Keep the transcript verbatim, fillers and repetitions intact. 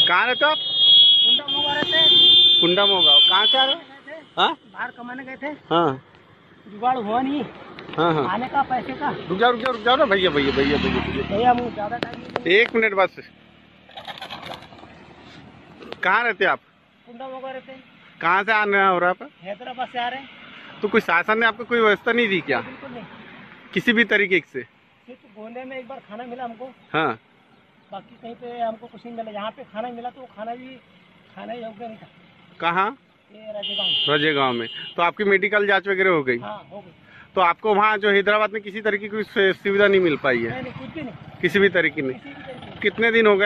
कहाँ रहते हो आप? कुंडा मोगा रहते। कुंडा मोगा। कहाँ से आ रहे हो? हाँ, बाहर कमाने गए थे, हाँ जुगाड़ हुआ नहीं। हाँ हाँ। आने का पैसे का। रुक जाओ रुक जाओ रुक जाओ ना भैया भैया भैया भैया भैया भैया मुझे ज्यादा टाइम नहीं। एक मिनट बस। कहाँ रहते आप? कुंडा मोगा रहते। कहाँ से आना हो रहा है? हैदराबाद से आ रहे हैं। तो कोई शासन ने आपको कोई व्यवस्था नहीं दी क्या? बिल्कुल नहीं, किसी भी तरीके से? सिर्फ गोंदे में एक बार खाना मिला हमको, हाँ। बाकी कहीं पे हमको कुछ नहीं मिला। यहाँ पे खाना मिला तो वो खाना भी खाना योग्य नहीं था। कहाँ? ये राजेगांव। रजे गाँव में। तो आपकी मेडिकल जांच वगैरह हो गई? हाँ हो गई। तो आपको वहाँ जो हैदराबाद में किसी तरीके की कोई सुविधा नहीं मिल पाई है? नहीं नहीं, कुछ भी नहीं, किसी भी तरीके की नहीं? किसी भी तरीके से। कितने दिन हो गए?